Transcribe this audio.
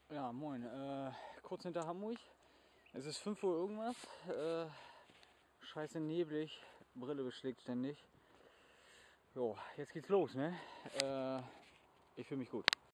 Ja, moin. Kurz hinter Hamburg. Es ist 5 Uhr irgendwas. Scheiße neblig. Brille beschlägt ständig. Jo, jetzt geht's los, ne? Ich fühle mich gut.